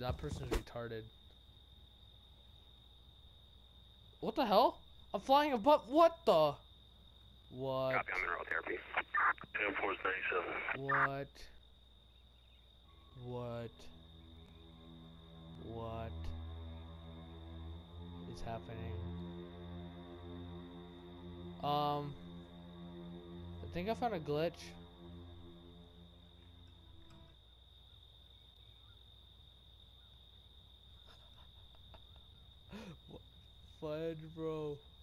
that person's retarded. What the hell? I'm flying above. What the? What? Copy, I'm in route therapy. Air Force 97. What? What? What is happening? I think I found a glitch. Fudge, bro.